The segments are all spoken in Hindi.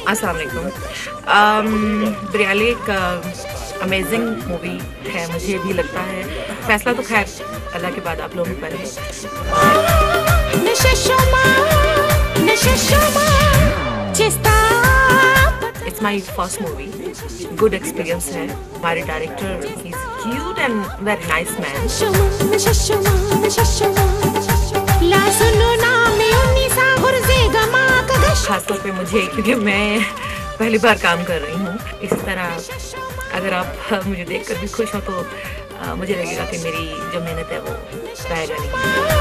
अस्सलाम वालेकुम। बरियाले एक अमेजिंग मूवी है, मुझे भी लगता है। फैसला तो खैर अल्लाह के बाद आप लोगों पर है। It's my first movie, good experience है। हमारे director is cute and very nice man. खासतौर पे मुझे, क्योंकि मैं पहली बार काम कर रही हूँ। इसी तरह अगर आप मुझे देखकर भी खुश हो तो मुझे लगेगा कि मेरी जो मेहनत है वो जाएगा नहीं।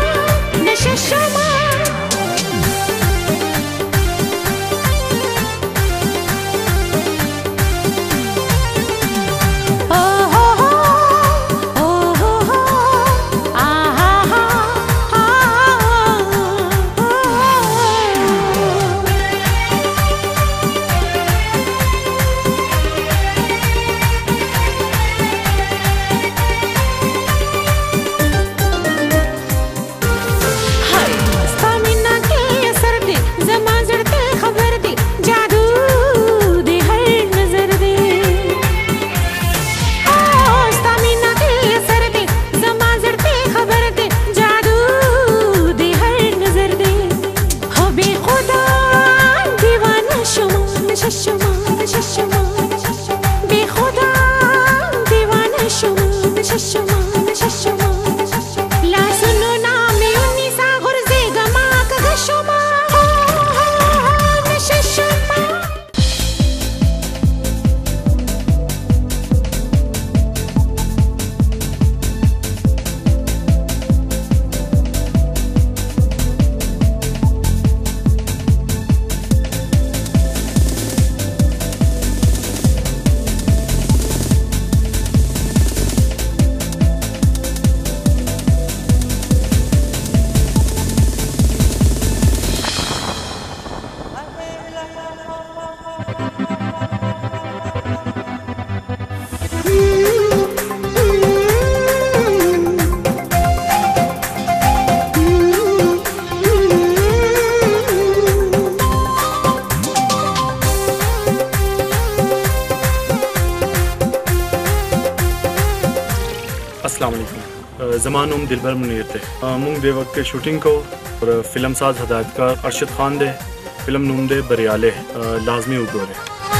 अस्सलाम वालेकुम। ज़मानुम दिलबर मुनीर थे मुंग दे वक्त के शूटिंग को और फिल्म साज हदायतकार अरशद खान दे फिल्म नूम दे बरियाले लाजमी उगोरे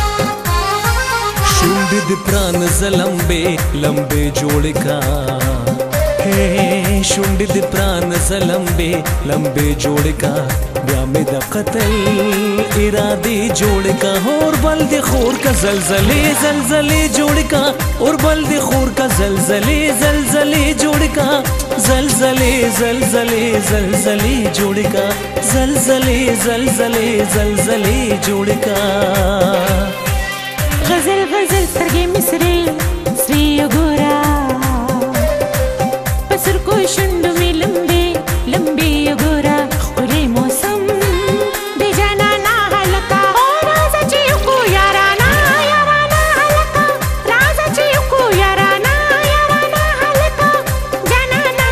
शुंडिद प्राण लंबे लंबे जोड़ का हे शुंडिद प्राण लंबे लंबे जोड़ का ब्यामे द कत्ल इरादे जोड़ का और बल्दे खोर का जलजले जलजले जोड़ का और बल्दे खोर का जलजले जलजले जोड़ का जलजले जलजले जलजले जोड़ का जलजले जलजले जलजले जोड़ का गजल गजल सरगे मिसरे श्री गोरा पसर को शुंड में लंबे लंबे गोरा खुले मौसम दे जाना ना हलका राजा चियो को याराना याराना हलका राजा चियो को याराना याराना हलका जाना ना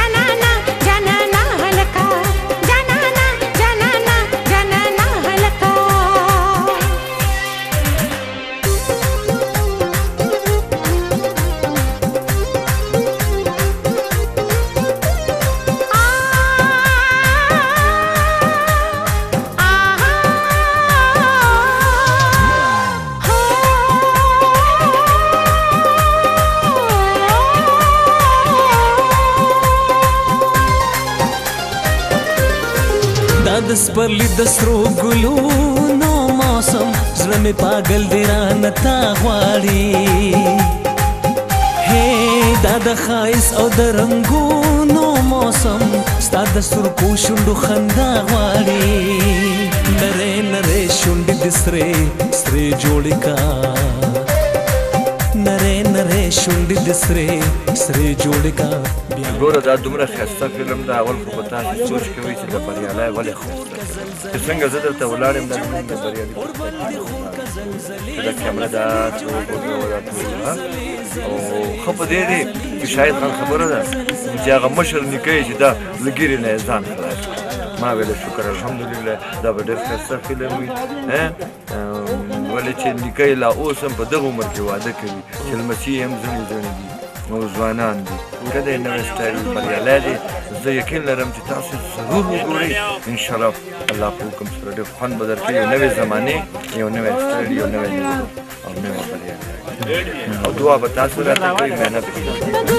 हलका जाना ना हलका। दस पर ली दसरो गुलू नो मौसम जरा में पागल देरा नता वाली हे दादा खाइस और दरंगू नो मौसम स्ताद सुरकू शुंडु खंदा वाली नरे नरे शुंड दिसरे स्रे जोड़का नरे नरे शुंड दिसरे स्रे जोड़का ګوره دا دومره ښایسته فلم ده. اول خو به تاسې سوچ کوئ چې د بریالی ولې ښایسته چې څنګه زه درته ولاړ یم دا زموږ د بریالي چې دا کیمره ده چې وګورو دا ټول او ښه په دې دی چې شاید خبره ده چې هغه مشر نیکه یې چې دا له ګیرې نه یې ځان خلاص کړي ما ویل شکر الحمدلله دا به ډېر ښایسته فلم وي ولې چې نیکه یې لا اوس هم په دغه عمر کې واده کوي چې لمسي یې هم زڼې زڼې دي او ځوانان دي که دی نوی سټایل بریالی دی زه یقین لرم چې تاسو ضرور وګورئ انشاءالله الله په حکم سره ډېر خوند به درکوي یو نوې زمانې یو نوی سټایل یو نوی او نوی بریالی او دعا به تاسو راته کوئ محنت کوئ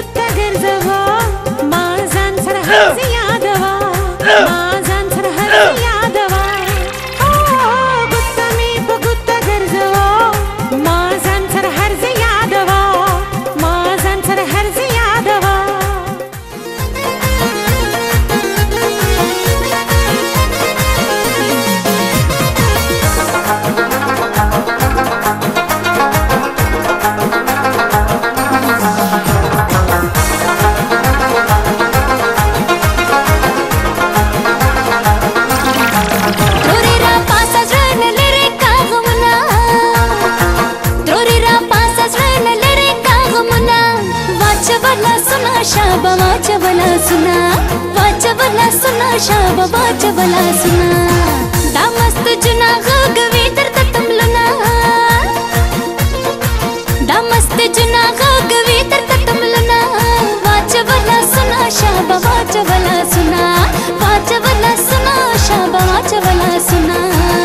शाबा वाचवला सुना दा मस्त जुना गगवी तर तमलना दा मस्त जुना गगवी तर तमलना वाचवला सुना शाबा वाचवला सुना वाचवला सुना शाबा वाचवला सुना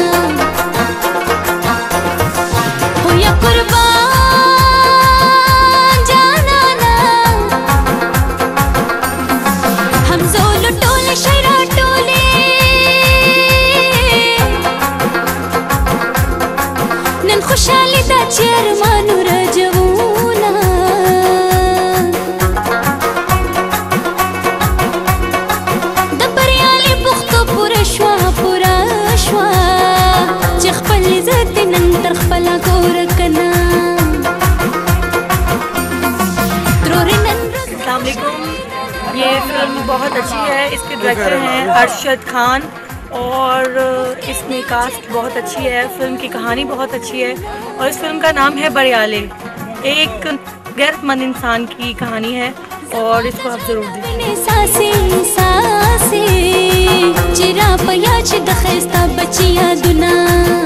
हो या कुर्बान जाना ना हम जोल टोले शरा खुशाली दा चेर मानु रजवूना दबरियाली पुख्तो पूरा शवा چې خپل عزت نن تر خپل کور کنا अस्सलाम वालेकुम। ये फिल्म बहुत अच्छी है, इसके डायरेक्टर हैं अरशद खान और इसमें कास्ट बहुत अच्छी है। फिल्म की कहानी बहुत अच्छी है और इस फिल्म का नाम है बरियाले। एक गैरतमंद इंसान की कहानी है और इसको आप जरूर देखिए। चिरा पयाच दखस्ता बचिया दुना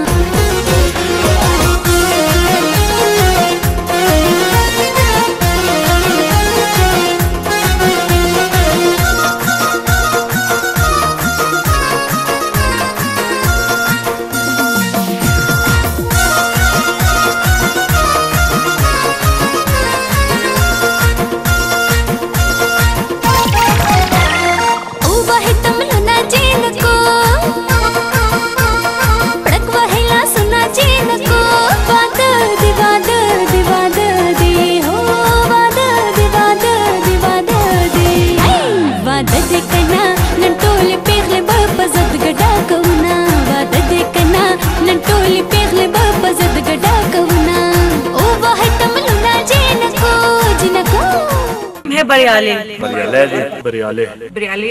Bariyale Bariyale Bariyale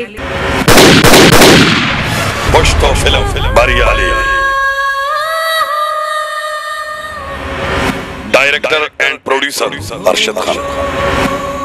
Pashto film Bariyale. Director and producer Arshad Khan.